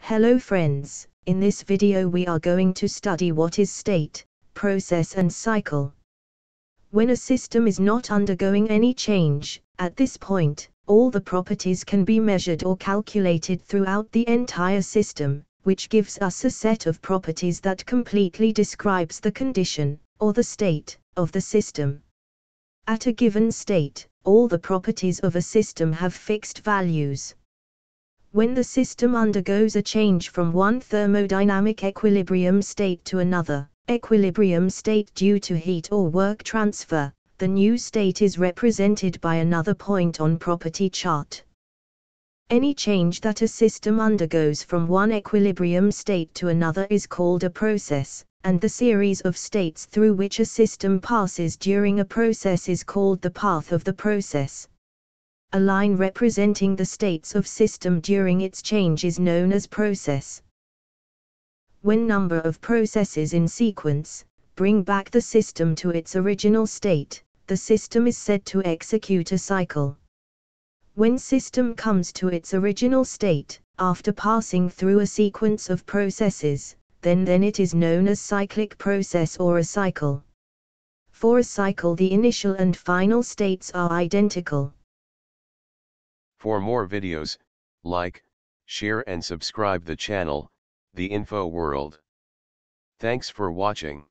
Hello friends, in this video we are going to study what is state, process and cycle. When a system is not undergoing any change, at this point, all the properties can be measured or calculated throughout the entire system, which gives us a set of properties that completely describes the condition, or the state, of the system. At a given state, all the properties of a system have fixed values. When the system undergoes a change from one thermodynamic equilibrium state to another equilibrium state due to heat or work transfer, the new state is represented by another point on property chart. Any change that a system undergoes from one equilibrium state to another is called a process, and the series of states through which a system passes during a process is called the path of the process. A line representing the states of system during its change is known as process. When number of processes in sequence bring back the system to its original state, the system is said to execute a cycle. When system comes to its original state, after passing through a sequence of processes, then it is known as cyclic process or a cycle. For a cycle, the initial and final states are identical. For more videos, like, share and subscribe the channel, The Info World. Thanks for watching.